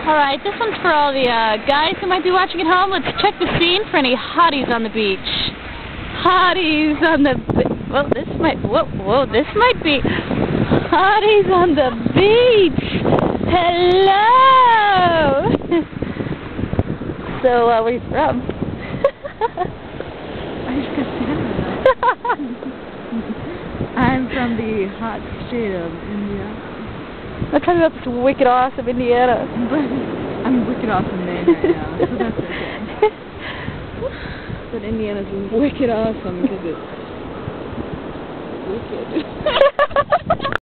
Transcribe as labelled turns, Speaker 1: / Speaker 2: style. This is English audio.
Speaker 1: Alright, this one's for all the guys who might be watching at home. Let's check the scene for any hotties on the beach. Hotties on the well, this might this might be hotties on the beach. Hello. So where are you from?
Speaker 2: I just got I'm from the hot state of Indiana.
Speaker 1: I'm talking about this wicked awesome Indiana.
Speaker 2: But I'm wicked awesome Maine right now, so that's okay.
Speaker 1: But Indiana's wicked awesome because it's wicked.